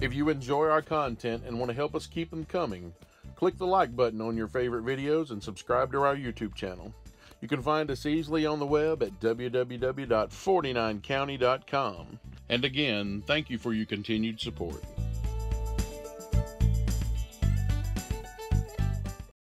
If you enjoy our content and want to help us keep them coming, click the like button on your favorite videos and subscribe to our YouTube channel. You can find us easily on the web at www.49county.com. And again, thank you for your continued support.